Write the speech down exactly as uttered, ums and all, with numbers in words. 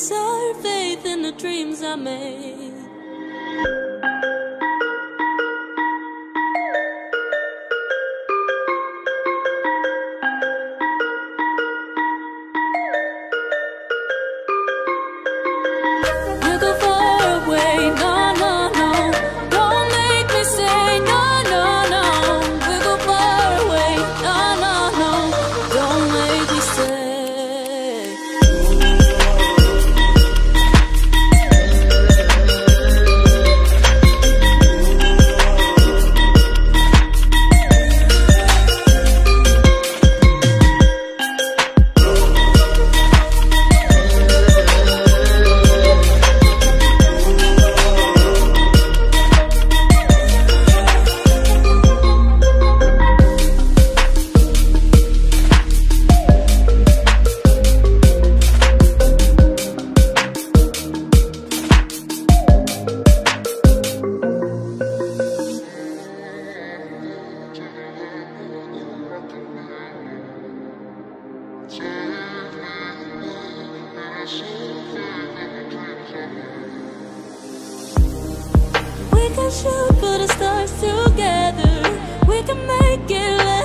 It's our faith in the dreams I made. We'll go far away, no, no, no. Don't make me say no, no, no. We'll go far away, no, no, no. Don't make me stay. We can shoot for the stars together. We can make it last.